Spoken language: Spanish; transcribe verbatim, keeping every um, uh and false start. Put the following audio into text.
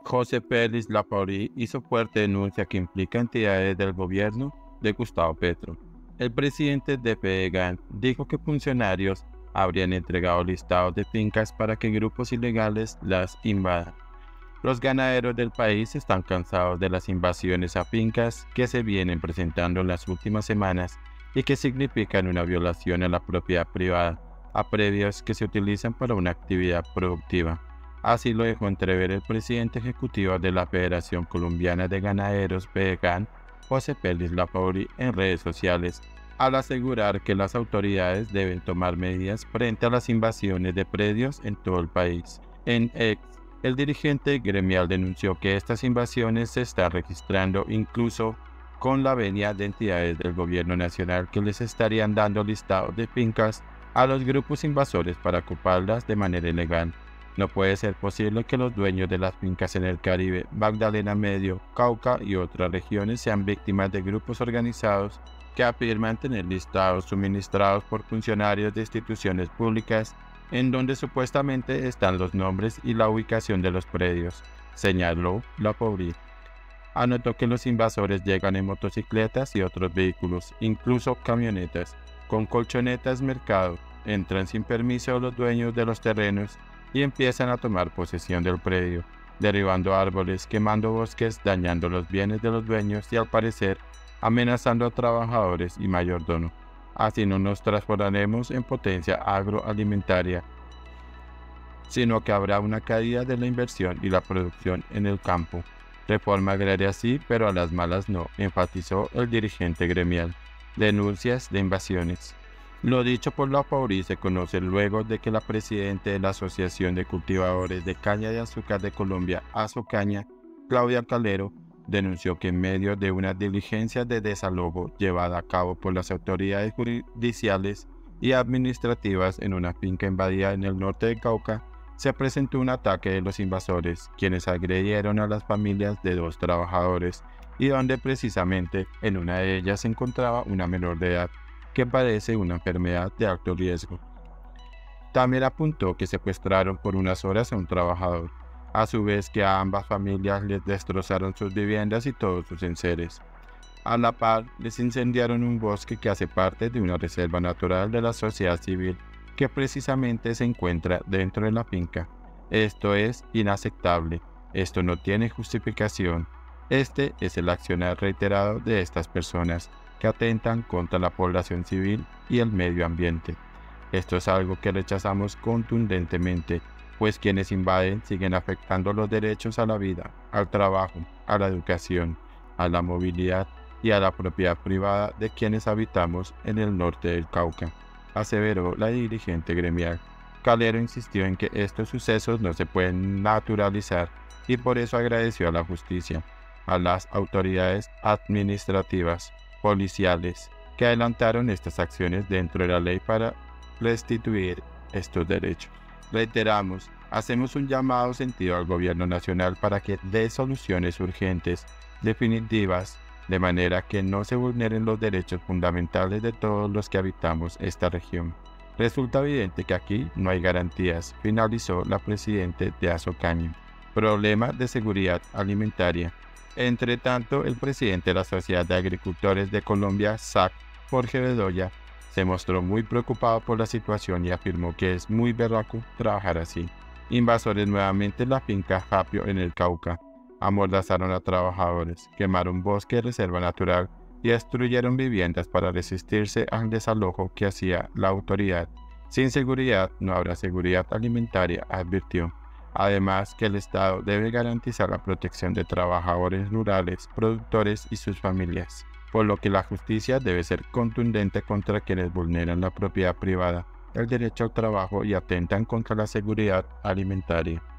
José Félix Lapaurie hizo fuerte denuncia que implica entidades del gobierno de Gustavo Petro. El presidente de FEGAN dijo que funcionarios habrían entregado listados de fincas para que grupos ilegales las invadan. Los ganaderos del país están cansados de las invasiones a fincas que se vienen presentando en las últimas semanas y que significan una violación a la propiedad privada, a predios que se utilizan para una actividad productiva. Así lo dejó entrever el presidente ejecutivo de la Federación Colombiana de Ganaderos FEGAN, José Félix Lapaurie, en redes sociales, al asegurar que las autoridades deben tomar medidas frente a las invasiones de predios en todo el país. En X, el dirigente gremial denunció que estas invasiones se están registrando incluso con la venia de entidades del gobierno nacional que les estarían dando listados de fincas a los grupos invasores para ocuparlas de manera ilegal. No puede ser posible que los dueños de las fincas en el Caribe, Magdalena Medio, Cauca y otras regiones sean víctimas de grupos organizados que afirman tener listados suministrados por funcionarios de instituciones públicas en donde supuestamente están los nombres y la ubicación de los predios, señaló Lapaurie. Anotó que los invasores llegan en motocicletas y otros vehículos, incluso camionetas, con colchonetas mercado, entran sin permiso a los dueños de los terrenos y empiezan a tomar posesión del predio, derribando árboles, quemando bosques, dañando los bienes de los dueños y al parecer amenazando a trabajadores y mayordomo. Así no nos transformaremos en potencia agroalimentaria, sino que habrá una caída de la inversión y la producción en el campo. Reforma agraria sí, pero a las malas no, enfatizó el dirigente gremial. Denuncias de invasiones. Lo dicho por Lapaurie se conoce luego de que la presidenta de la Asociación de Cultivadores de Caña de Azúcar de Colombia, Asocaña, Claudia Calero, denunció que en medio de una diligencia de desalojo llevada a cabo por las autoridades judiciales y administrativas en una finca invadida en el norte de Cauca, se presentó un ataque de los invasores, quienes agredieron a las familias de dos trabajadores y donde precisamente en una de ellas se encontraba una menor de edad que padece una enfermedad de alto riesgo. También apuntó que secuestraron por unas horas a un trabajador, a su vez que a ambas familias les destrozaron sus viviendas y todos sus enseres. A la par, les incendiaron un bosque que hace parte de una reserva natural de la sociedad civil que precisamente se encuentra dentro de la finca. Esto es inaceptable, esto no tiene justificación. Este es el accionar reiterado de estas personas que atentan contra la población civil y el medio ambiente. Esto es algo que rechazamos contundentemente, pues quienes invaden siguen afectando los derechos a la vida, al trabajo, a la educación, a la movilidad y a la propiedad privada de quienes habitamos en el norte del Cauca, aseveró la dirigente gremial. Calero insistió en que estos sucesos no se pueden naturalizar y por eso agradeció a la justicia, a las autoridades administrativas, policiales, que adelantaron estas acciones dentro de la ley para restituir estos derechos. Reiteramos, hacemos un llamado sentido al gobierno nacional para que dé soluciones urgentes, definitivas, de manera que no se vulneren los derechos fundamentales de todos los que habitamos esta región. Resulta evidente que aquí no hay garantías, finalizó la presidenta de Asocaña. Problema de seguridad alimentaria. Entre tanto, el presidente de la Sociedad de Agricultores de Colombia, S A C, Jorge Bedoya, se mostró muy preocupado por la situación y afirmó que es muy berraco trabajar así. Invasores nuevamente en la finca Japio en el Cauca. Amordazaron a trabajadores, quemaron bosque de reserva natural y destruyeron viviendas para resistirse al desalojo que hacía la autoridad. Sin seguridad no habrá seguridad alimentaria, advirtió. Además que el Estado debe garantizar la protección de trabajadores rurales, productores y sus familias, por lo que la justicia debe ser contundente contra quienes vulneran la propiedad privada, el derecho al trabajo y atentan contra la seguridad alimentaria.